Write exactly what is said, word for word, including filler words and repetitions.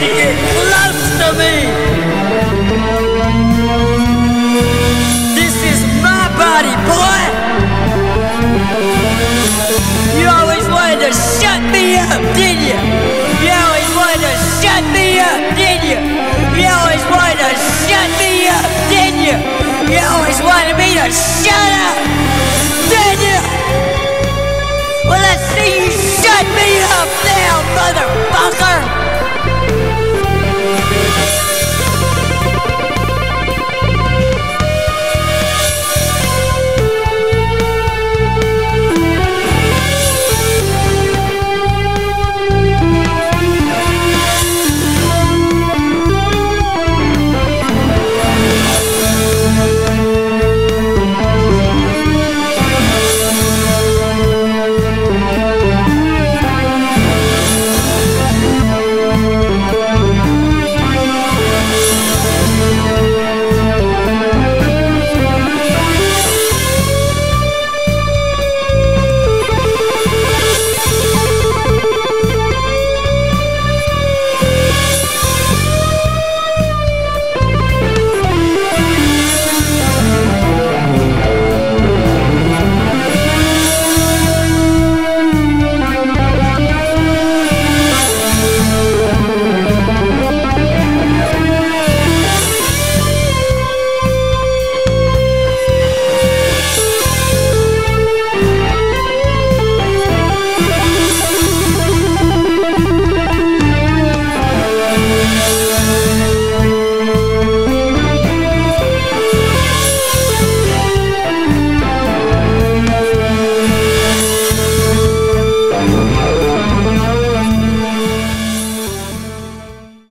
to get close to me. This is my body, boy. You always wanted to shut me up, didn't you? You always wanted to shut me up, didn't you? You always wanted to shut me up, didn't you? You always wanted me to shut up, didn't you? Well, let's see you shut me up.